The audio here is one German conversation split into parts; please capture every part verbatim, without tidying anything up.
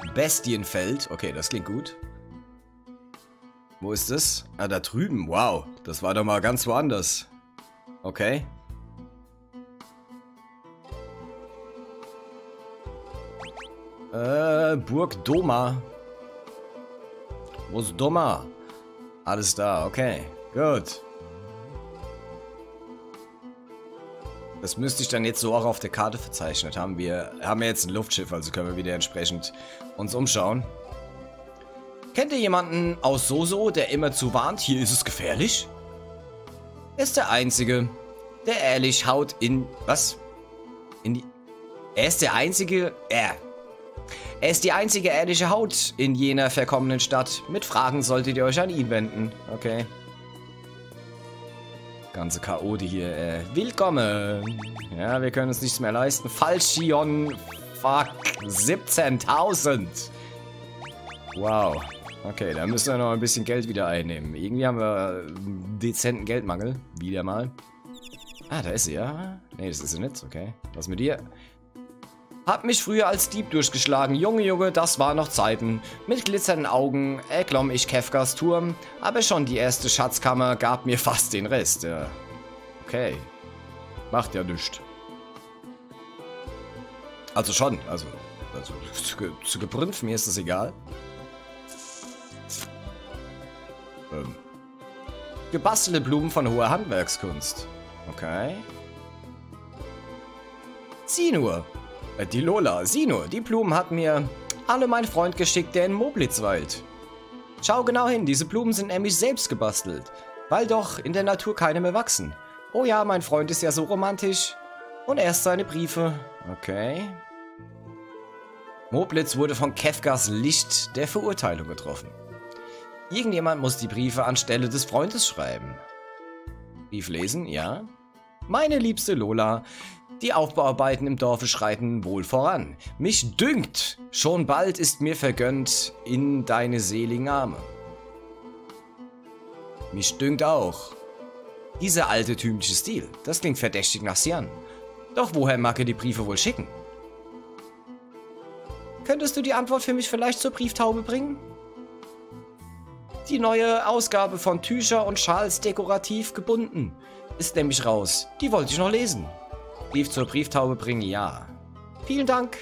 Bestienfeld. Okay, das klingt gut. Wo ist das? Ah, da drüben. Wow, das war doch mal ganz woanders. Okay. Äh, Burg Doma. Wo ist Doma? Alles da, okay. Gut. Das müsste ich dann jetzt so auch auf der Karte verzeichnet haben. Wir haben ja jetzt ein Luftschiff, also können wir wieder entsprechend uns umschauen. Kennt ihr jemanden aus Soso, der immerzu warnt, hier ist es gefährlich? Er ist der Einzige, der ehrlich haut in... Was? In die... Er ist der Einzige... Er... Er ist die einzige ehrliche Haut in jener verkommenen Stadt. Mit Fragen solltet ihr euch an ihn wenden. Okay. Ganze Chaote hier. Äh, willkommen. Ja, wir können uns nichts mehr leisten. Falchion. Fuck. siebzehntausend. Wow. Okay, da müssen wir noch ein bisschen Geld wieder einnehmen. Irgendwie haben wir einen dezenten Geldmangel. Wieder mal. Ah, da ist sie, ja. Nee, das ist sie nicht. Okay. Was mit dir? Hab mich früher als Dieb durchgeschlagen. Junge, Junge, das war noch Zeiten. Mit glitzernden Augen erklomm ich Kefkas Turm. Aber schon die erste Schatzkammer gab mir fast den Rest. Ja. Okay. Macht ja nichts. Also schon. Also, also zu, zu gebrünft, mir ist das egal. Ähm. Gebastelte Blumen von hoher Handwerkskunst. Okay. Sieh nur. Die Lola, sieh nur, die Blumen hat mir alle mein Freund geschickt, der in Moblitz weilt. Schau genau hin, diese Blumen sind nämlich selbst gebastelt, weil doch in der Natur keine mehr wachsen. Oh ja, mein Freund ist ja so romantisch. Und erst seine Briefe. Okay. Moblitz wurde von Kefkas Licht der Verurteilung getroffen. Irgendjemand muss die Briefe anstelle des Freundes schreiben. Brief lesen, ja. Meine liebste Lola, die Aufbauarbeiten im Dorfe schreiten wohl voran. Mich dünkt, schon bald ist mir vergönnt in deine seligen Arme. Mich dünkt auch. Dieser altertümliche Stil, das klingt verdächtig nach Sian. Doch woher mag er die Briefe wohl schicken? Könntest du die Antwort für mich vielleicht zur Brieftaube bringen? Die neue Ausgabe von Tücher und Schals dekorativ gebunden ist nämlich raus. Die wollte ich noch lesen. Brief zur Brieftaube bringen, ja. Vielen Dank.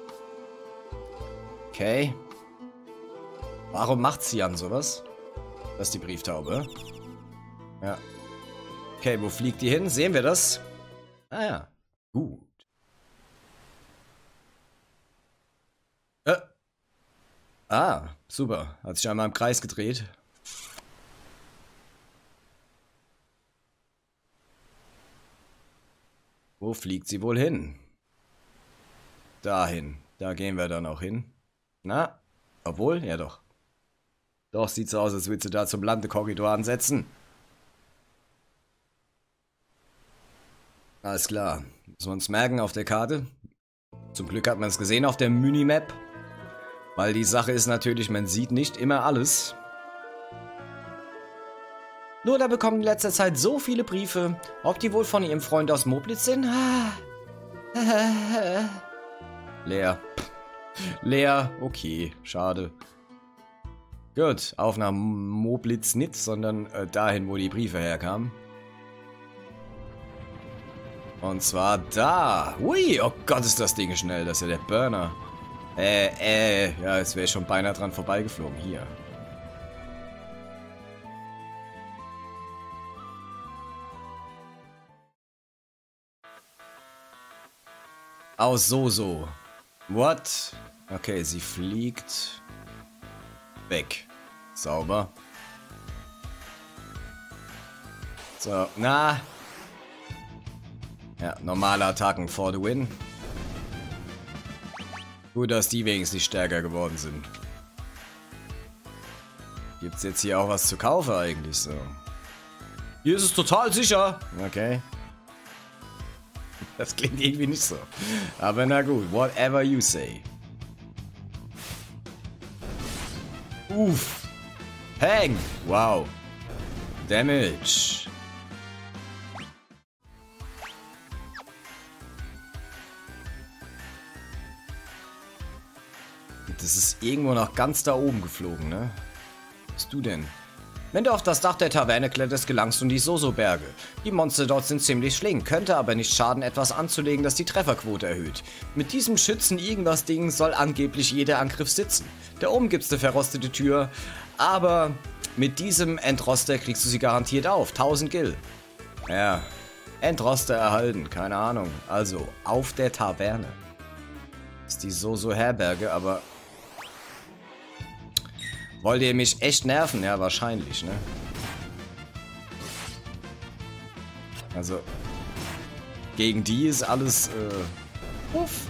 Okay. Warum macht Sian sowas? Das ist die Brieftaube. Ja. Okay, wo fliegt die hin? Sehen wir das? Ah ja. Gut. Äh. Ah, super. Hat sich einmal im Kreis gedreht. Wo fliegt sie wohl hin? Dahin. Da gehen wir dann auch hin. Na? Obwohl? Ja doch. Doch, sieht so aus, als würde sie da zum Landekorridor ansetzen. Alles klar. Müssen wir uns merken auf der Karte. Zum Glück hat man es gesehen auf der Minimap. Weil die Sache ist natürlich, man sieht nicht immer alles. Lola bekommt in letzter Zeit so viele Briefe. Ob die wohl von ihrem Freund aus Moblitz sind? Leer. Leer, okay, schade. Gut, auf nach Moblitz nicht, sondern äh, dahin, wo die Briefe herkamen. Und zwar da. Ui, oh Gott, ist das Ding schnell. Das ist ja der Burner. Äh, äh, ja, jetzt wäre ich schon beinahe dran vorbeigeflogen. Hier. Aus Soso. What? Okay, sie fliegt weg. Sauber. So, na. Ja, normale Attacken for the win. Gut, dass die wenigstens nicht stärker geworden sind. Gibt's jetzt hier auch was zu kaufen eigentlich so? Hier ist es total sicher. Okay. Das klingt irgendwie nicht so. Aber na gut, whatever you say. Uff. Hang. Wow. Damage. Das ist irgendwo nach ganz da oben geflogen, ne? Was bist du denn? Wenn du auf das Dach der Taverne kletterst, gelangst du in die Soso-Berge. Die Monster dort sind ziemlich flink, könnte aber nicht schaden, etwas anzulegen, das die Trefferquote erhöht. Mit diesem Schützen-Irgendwas-Ding soll angeblich jeder Angriff sitzen. Da oben gibt's eine verrostete Tür, aber mit diesem Entroster kriegst du sie garantiert auf. tausend Gil. Ja, Entroster erhalten, keine Ahnung. Also, auf der Taverne. Ist die Soso-Herberge, aber... Wollt ihr mich echt nerven? Ja, wahrscheinlich, ne? Also, gegen die ist alles, äh, uff.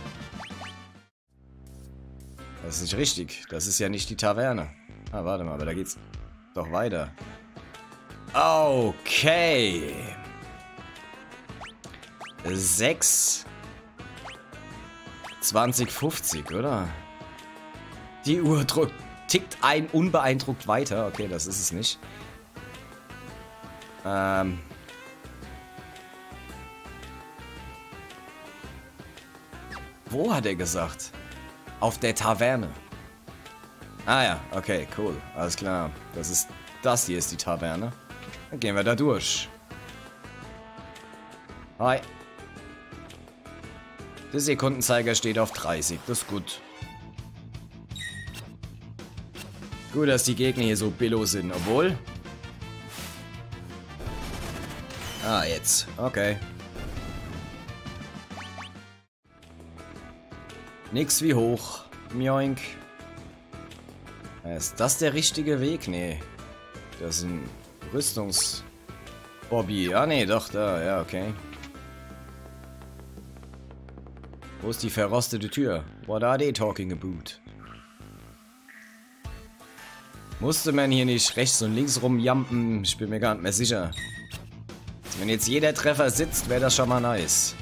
Das ist nicht richtig. Das ist ja nicht die Taverne. Ah, warte mal, aber da geht's doch weiter. Okay. sechs. zwanzig fünfzig, oder? Die Uhr drückt. Tickt ein unbeeindruckt weiter. Okay, das ist es nicht. Ähm. Wo hat er gesagt? Auf der Taverne. Ah ja, okay, cool. Alles klar. Das ist. Das hier ist die Taverne. Dann gehen wir da durch. Hi. Der Sekundenzeiger steht auf dreißig. Das ist gut. Gut, dass die Gegner hier so billo sind, obwohl... Ah, jetzt. Okay. Nix wie hoch. Mioink. Ist das der richtige Weg? Nee. Das ist ein Rüstungs-Hobby. Ah, nee, doch, da. Ja, okay. Wo ist die verrostete Tür? What are they talking about? Musste man hier nicht rechts und links rumjampen? Ich bin mir gar nicht mehr sicher. Wenn jetzt jeder Treffer sitzt, wäre das schon mal nice.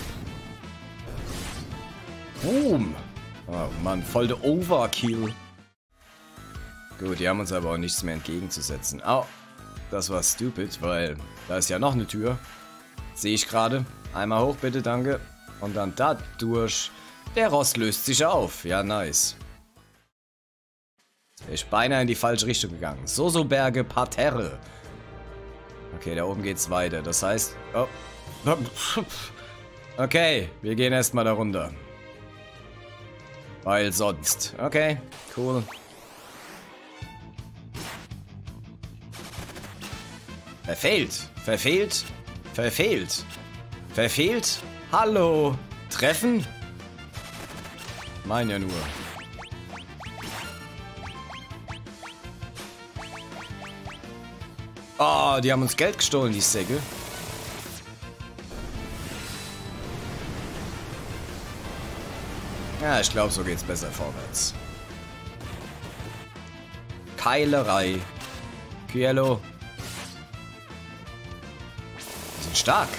Boom! Oh Mann, voll der Overkill. Gut, die haben uns aber auch nichts mehr entgegenzusetzen. Au, das war stupid, weil da ist ja noch eine Tür. Sehe ich gerade. Einmal hoch bitte, danke. Und dann da durch. Der Rost löst sich auf. Ja, nice. Ich bin beinahe in die falsche Richtung gegangen. Soso-Berge Parterre. Okay, da oben geht's weiter. Das heißt... Oh. Okay, wir gehen erstmal da runter. Weil sonst... Okay, cool. Verfehlt. Verfehlt. Verfehlt. Verfehlt. Hallo. Treffen? Mein ja nur. Oh, die haben uns Geld gestohlen, die Säcke. Ja, ich glaube, so geht's besser vorwärts. Keilerei. Kielo. Die sind stark.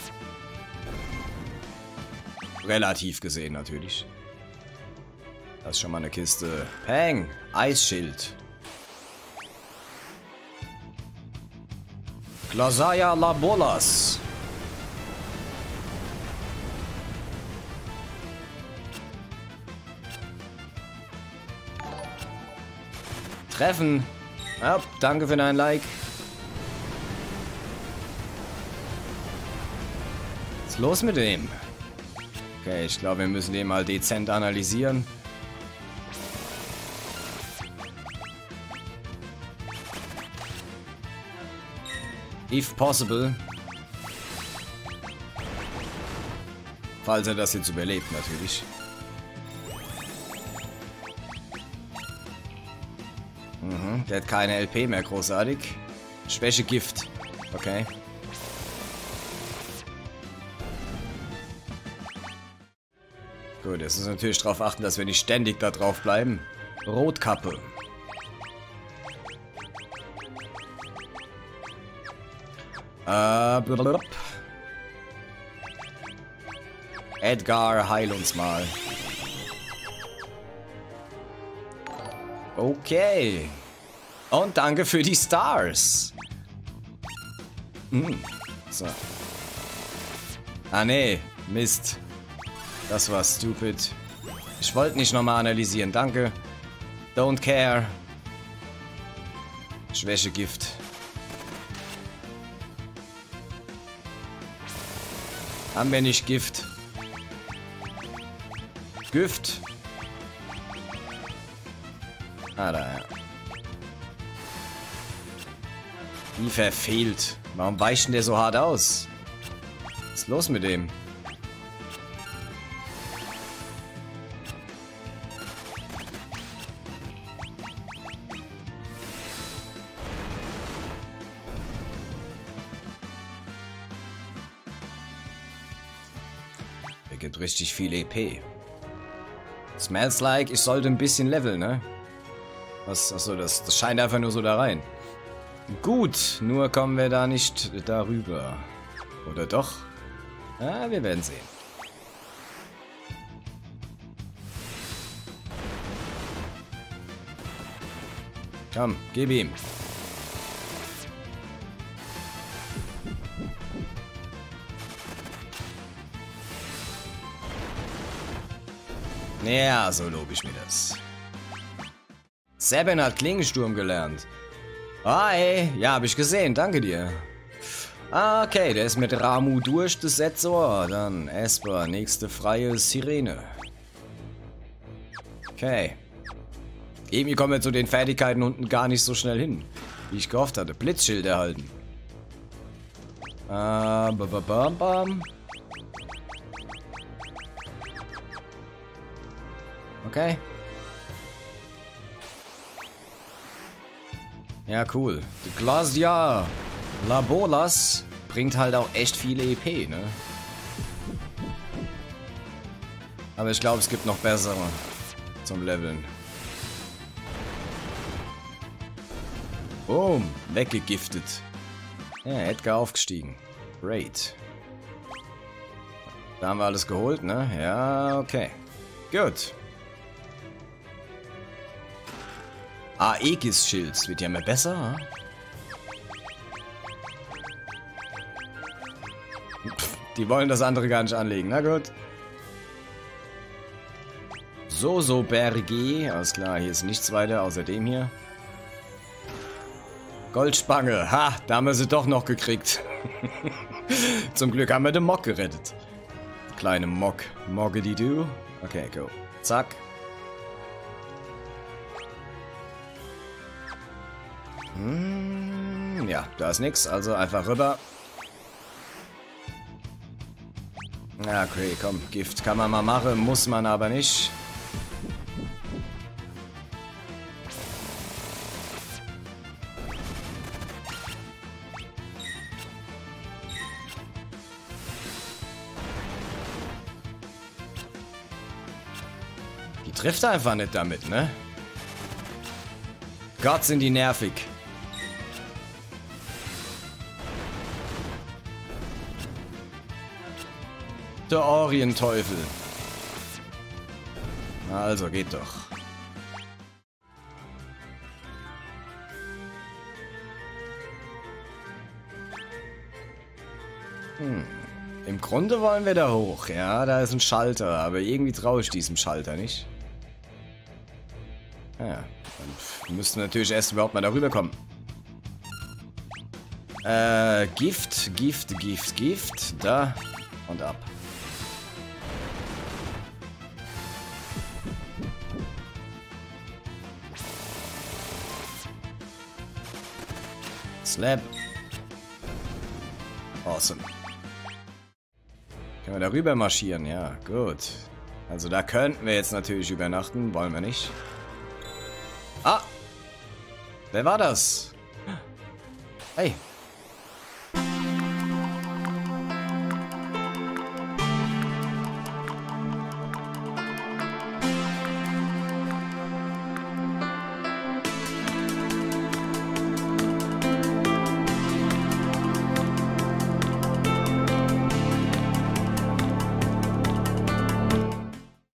Relativ gesehen natürlich. Das ist schon mal eine Kiste. Peng. Eisschild. Glasaya Labolas. Treffen. Ja, danke für dein Like. Was ist los mit dem? Okay, ich glaube, wir müssen den mal dezent analysieren. If possible. Falls er das jetzt überlebt, natürlich. Mhm, der hat keine L P mehr, großartig. Schwäche Gift. Okay. Gut, jetzt müssen wir natürlich darauf achten, dass wir nicht ständig da drauf bleiben. Rotkappe. Äh, blablabla. Edgar, heil uns mal. Okay. Und danke für die Stars. Hm. So. Ah, nee. Mist. Das war stupid. Ich wollte nicht nochmal analysieren, danke. Don't care. Schwächegift. Haben wir nicht Gift. Gift. Ah, da, ja. Wie verfehlt. Warum weicht denn der so hart aus? Was ist los mit dem? Der gibt richtig viel E P. Smells like, ich sollte ein bisschen leveln, ne? Was, achso, das, das scheint einfach nur so da rein. Gut, nur kommen wir da nicht darüber. Oder doch? Ja, wir werden sehen. Komm, gib ihm. Ja, so lobe ich mir das. Seven hat Klingensturm gelernt. Ah, ey. Ja, hab ich gesehen. Danke dir. Ah, okay. Der ist mit Ramu durch, das Setzor. Dann Esper. Nächste freie Sirene. Okay. Irgendwie kommen wir zu den Fertigkeiten unten gar nicht so schnell hin, wie ich gehofft hatte. Blitzschild erhalten. Ah, bam, bam, bam. Okay. Ja, cool. Die Glacia Labolas bringt halt auch echt viele E P, ne? Aber ich glaube, es gibt noch bessere zum Leveln. Boom, weggegiftet. Ja, Edgar aufgestiegen. Great. Da haben wir alles geholt, ne? Ja, okay. Gut. Ah, Aegis Schild. Wird ja immer besser, hm? Pff, die wollen das andere gar nicht anlegen. Na gut. So, so, Berge. Alles klar, hier ist nichts weiter außer dem hier. Goldspange. Ha, da haben wir sie doch noch gekriegt. Zum Glück haben wir den Mock gerettet. Kleine Mock. Moggedy-doo. Okay, go. Zack. Hm, ja, da ist nichts, also einfach rüber. Ja, okay, komm, Gift kann man mal machen, muss man aber nicht. Die trifft einfach nicht damit, ne? Gott, sind die nervig. Der Orienteufel. Also, geht doch. Hm. Im Grunde wollen wir da hoch. Ja, da ist ein Schalter, aber irgendwie traue ich diesem Schalter nicht. Ja, dann müssten wir natürlich erst überhaupt mal darüber kommen. Äh, Gift, Gift, Gift, Gift. Da und ab. Slap. Awesome. Können wir darüber marschieren? Ja, gut. Also da könnten wir jetzt natürlich übernachten. Wollen wir nicht. Ah! Wer war das? Hey,